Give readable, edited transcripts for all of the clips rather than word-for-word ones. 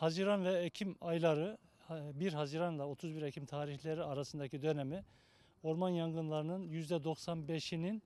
Haziran ve Ekim ayları 1 Haziran ile 31 Ekim tarihleri arasındaki dönemi orman yangınlarının %95'inin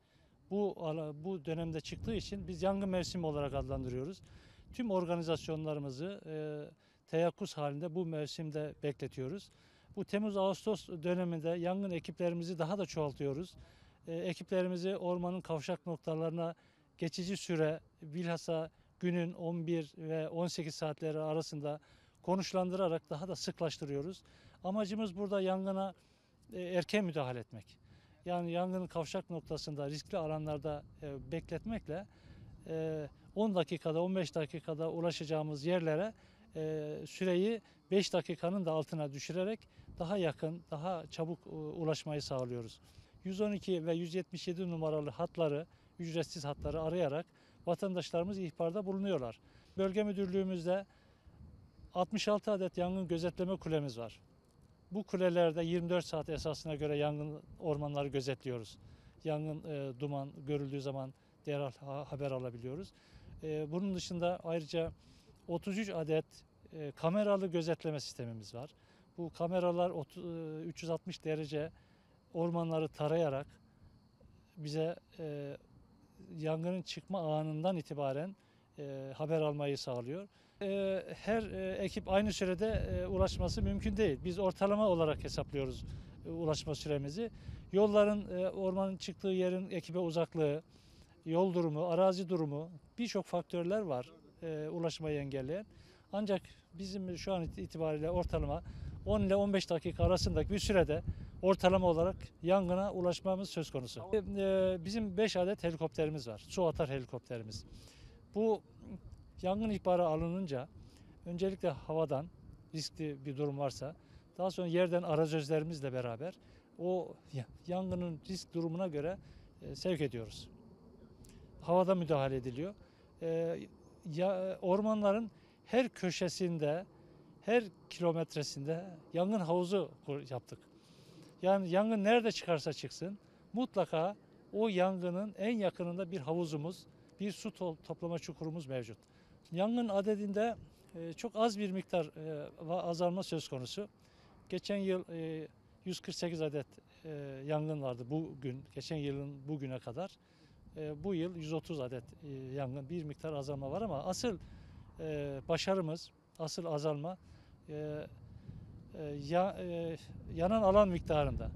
bu dönemde çıktığı için biz yangın mevsimi olarak adlandırıyoruz. Tüm organizasyonlarımızı teyakkuz halinde bu mevsimde bekletiyoruz. Bu Temmuz-Ağustos döneminde yangın ekiplerimizi daha da çoğaltıyoruz. Ekiplerimizi ormanın kavşak noktalarına geçici süre, bilhassa günün 11 ve 18 saatleri arasında konuşlandırarak daha da sıklaştırıyoruz. Amacımız burada yangına erken müdahale etmek. Yani yangının kavşak noktasında, riskli alanlarda bekletmekle 10 dakikada, 15 dakikada ulaşacağımız yerlere süreyi 5 dakikanın da altına düşürerek daha yakın, daha çabuk ulaşmayı sağlıyoruz. 112 ve 177 numaralı hatları, ücretsiz hatları arayarak vatandaşlarımız ihbarda bulunuyorlar. Bölge müdürlüğümüzde 66 adet yangın gözetleme kulemiz var. Bu kulelerde 24 saat esasına göre yangın ormanları gözetliyoruz. Yangın duman görüldüğü zaman derhal haber alabiliyoruz. Bunun dışında ayrıca 33 adet kameralı gözetleme sistemimiz var. Bu kameralar 360 derece ormanları tarayarak bize yangının çıkma anından itibaren haber almayı sağlıyor. Her ekip aynı sürede ulaşması mümkün değil. Biz ortalama olarak hesaplıyoruz ulaşma süremizi. Yolların, ormanın çıktığı yerin ekibe uzaklığı, yol durumu, arazi durumu, birçok faktörler var ulaşmayı engelleyen. Ancak bizim şu an itibariyle ortalama 10 ile 15 dakika arasındaki bir sürede ortalama olarak yangına ulaşmamız söz konusu. Bizim 5 adet helikopterimiz var. Su atar helikopterimiz. Bu yangın ihbarı alınınca öncelikle havadan riskli bir durum varsa daha sonra yerden arazözlerimizle beraber o yangının risk durumuna göre sevk ediyoruz. Havada müdahale ediliyor. Ormanların her köşesinde, her kilometresinde yangın havuzu yaptık. Yani yangın nerede çıkarsa çıksın mutlaka o yangının en yakınında bir havuzumuz, bir su toplama çukurumuz mevcut. Yangın adedinde çok az bir miktar azalma söz konusu. Geçen yıl 148 adet yangın vardı bugün, geçen yılın bugüne kadar. Bu yıl 130 adet yangın, bir miktar azalma var ama asıl başarımız, asıl azalma yanan alan miktarında.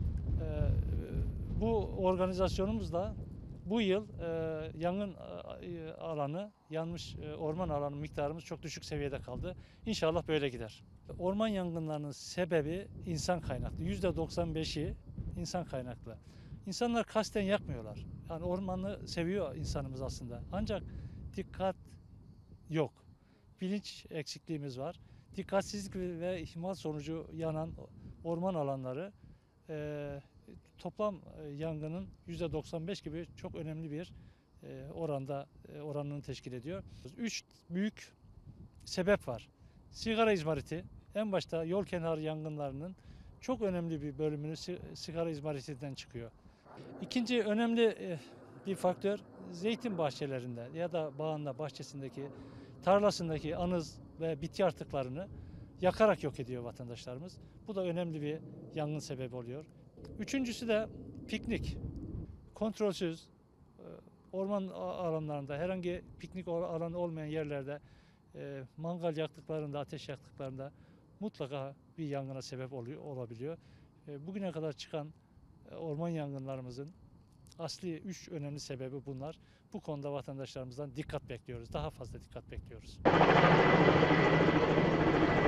Bu organizasyonumuzla bu yıl yangın alanı, yanmış orman alanı miktarımız çok düşük seviyede kaldı. İnşallah böyle gider. Orman yangınlarının sebebi insan kaynaklı. %95'i insan kaynaklı. İnsanlar kasten yakmıyorlar. Yani ormanı seviyor insanımız aslında. Ancak dikkat yok. Bilinç eksikliğimiz var. Dikkatsizlik ve ihmal sonucu yanan orman alanları toplam yangının %95 gibi çok önemli bir oranını teşkil ediyor. 3 büyük sebep var. Sigara izmariti, en başta yol kenarı yangınlarının çok önemli bir bölümünü sigara izmaritinden çıkıyor. İkinci önemli bir faktör zeytin bahçelerinde ya da bağında, bahçesindeki, tarlasındaki anız ve bitki artıklarını yakarak yok ediyor vatandaşlarımız. Bu da önemli bir yangın sebebi oluyor. Üçüncüsü de piknik. Kontrolsüz orman alanlarında, herhangi piknik alanı olmayan yerlerde mangal yaktıklarında, ateş yaktıklarında mutlaka bir yangına sebep olabiliyor. Bugüne kadar çıkan orman yangınlarımızın asli 3 önemli sebebi bunlar. Bu konuda vatandaşlarımızdan dikkat bekliyoruz. Daha fazla dikkat bekliyoruz.